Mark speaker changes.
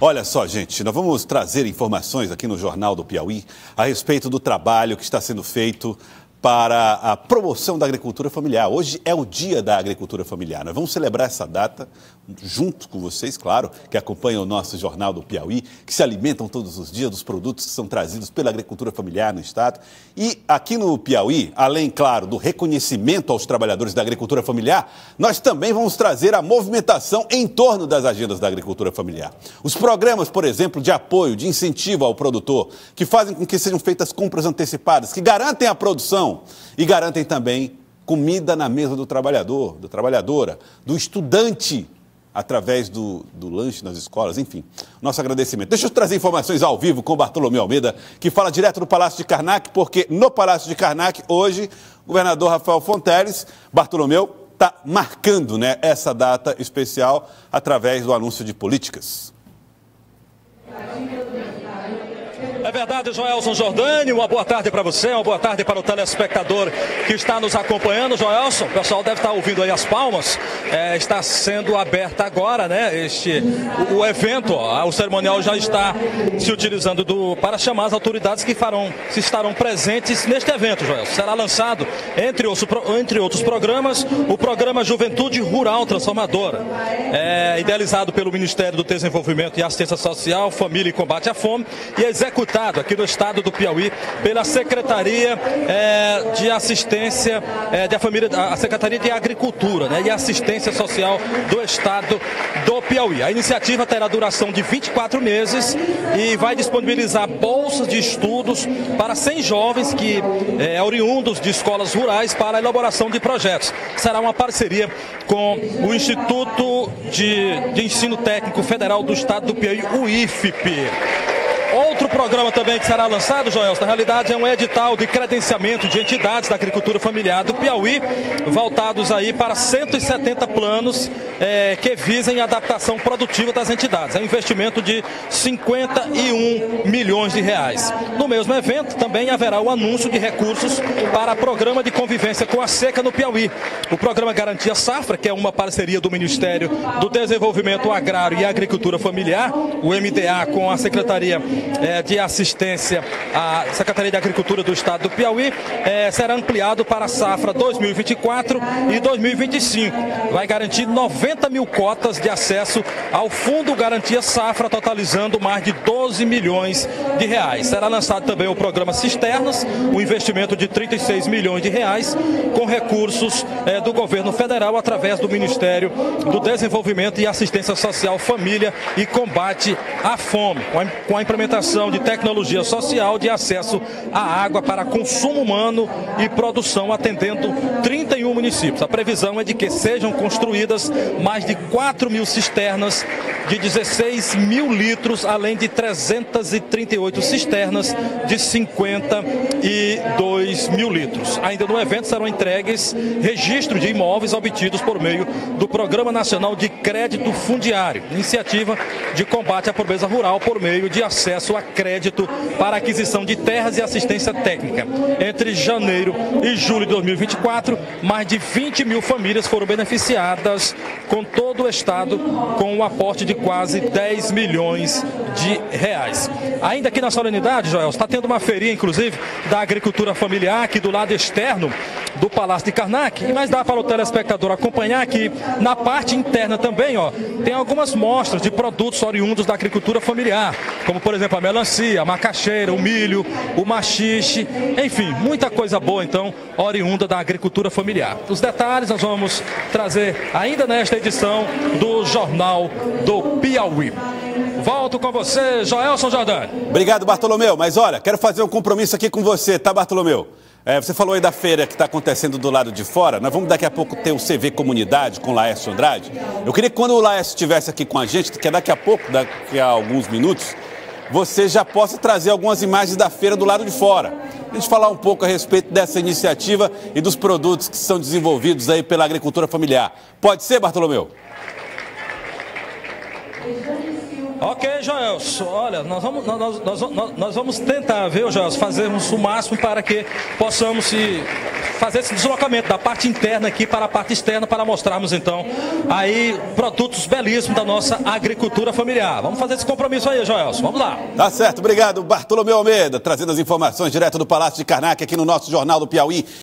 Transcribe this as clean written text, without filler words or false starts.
Speaker 1: Olha só, gente, nós vamos trazer informações aqui no Jornal do Piauí a respeito do trabalho que está sendo feito para a promoção da agricultura familiar. Hoje é o Dia da Agricultura Familiar. Nós vamos celebrar essa data junto com vocês, claro, que acompanham o nosso Jornal do Piauí, que se alimentam todos os dias dos produtos que são trazidos pela agricultura familiar no estado. E aqui no Piauí, além, claro, do reconhecimento aos trabalhadores da agricultura familiar, nós também vamos trazer a movimentação em torno das agendas da agricultura familiar. Os programas, por exemplo, de apoio, de incentivo ao produtor, que fazem com que sejam feitas compras antecipadas, que garantem a produção e garantem também comida na mesa do trabalhador, da trabalhadora, do estudante, através do lanche nas escolas, enfim. Nosso agradecimento. Deixa eu trazer informações ao vivo com o Bartolomeu Almeida, que fala direto do Palácio de Karnak, porque no Palácio de Karnak, hoje, o governador Rafael Fonteles, Bartolomeu, está marcando, né, essa data especial através do anúncio de políticas.
Speaker 2: É verdade, Joelson Jordani, uma boa tarde para você, uma boa tarde para o telespectador que está nos acompanhando. Joelson, o pessoal deve estar ouvindo aí as palmas, está sendo aberta agora, né, o evento, o cerimonial já está se utilizando para chamar as autoridades que estarão presentes neste evento, Joelson. Será lançado, entre outros programas, o programa Juventude Rural Transformadora, idealizado pelo Ministério do Desenvolvimento e Assistência Social, Família e Combate à Fome, e executado aqui no estado do Piauí pela Secretaria de Assistência da Família, a Secretaria de Agricultura, né, e Assistência Social do estado do Piauí. A iniciativa terá duração de 24 meses e vai disponibilizar bolsas de estudos para 100 jovens oriundos de escolas rurais para a elaboração de projetos. Será uma parceria com o Instituto de Ensino Técnico Federal do estado do Piauí, o IFP. Outro programa também que será lançado, Joelson, na realidade é um edital de credenciamento de entidades da agricultura familiar do Piauí, voltados aí para 170 planos que visem a adaptação produtiva das entidades. É um investimento de 51 milhões de reais. No mesmo evento também haverá o anúncio de recursos para programa de convivência com a seca no Piauí. O programa Garantia Safra, que é uma parceria do Ministério do Desenvolvimento Agrário e Agricultura Familiar, o MDA, com a Secretaria de Assistência à Secretaria de Agricultura do estado do Piauí, será ampliado para a safra 2024 e 2025. Vai garantir 90 mil cotas de acesso ao Fundo Garantia Safra, totalizando mais de 12 milhões de reais. Será lançado também o programa Cisternas, um investimento de 36 milhões de reais, com recursos do governo federal através do Ministério do Desenvolvimento e Assistência Social, Família e Combate à Fome, com a implementação de tecnologia social de acesso à água para consumo humano e produção, atendendo 31 municípios. A previsão é de que sejam construídas mais de 4 mil cisternas de 16 mil litros, além de 338 cisternas de 52 mil litros. Ainda no evento serão entregues registro de imóveis obtidos por meio do Programa Nacional de Crédito Fundiário, iniciativa de combate à pobreza rural por meio de acesso a crédito para aquisição de terras e assistência técnica. Entre janeiro e julho de 2024, mais de 20 mil famílias foram beneficiadas com todo o estado, com o aporte de quase 10 milhões de reais. Ainda aqui na solenidade, Joel, está tendo uma feirinha, inclusive, da agricultura familiar aqui do lado externo do Palácio de Karnak, mas dá para o telespectador acompanhar aqui na parte interna também, ó, tem algumas mostras de produtos oriundos da agricultura familiar, como por exemplo a melancia, a macaxeira, o milho, o maxixe, enfim, muita coisa boa então oriunda da agricultura familiar. Os detalhes nós vamos trazer ainda nesta edição do Jornal do Piauí. Volto com você, Joelson Jordani.
Speaker 1: Obrigado, Bartolomeu. Mas olha, quero fazer um compromisso aqui com você, tá, Bartolomeu? Você falou aí da feira que está acontecendo do lado de fora. Nós vamos daqui a pouco ter o CV Comunidade com o Laércio Andrade. Eu queria que quando o Laércio estivesse aqui com a gente, que é daqui a pouco, daqui a alguns minutos, você já possa trazer algumas imagens da feira do lado de fora. A gente falar um pouco a respeito dessa iniciativa e dos produtos que são desenvolvidos aí pela agricultura familiar. Pode ser, Bartolomeu?
Speaker 2: Ok, Joelson, olha, nós vamos tentar, viu, Joelson, fazermos o máximo para que possamos fazer esse deslocamento da parte interna aqui para a parte externa, para mostrarmos então aí produtos belíssimos da nossa agricultura familiar. Vamos fazer esse compromisso aí, Joelson, vamos lá.
Speaker 1: Tá certo, obrigado, Bartolomeu Almeida, trazendo as informações direto do Palácio de Karnak aqui no nosso Jornal do Piauí.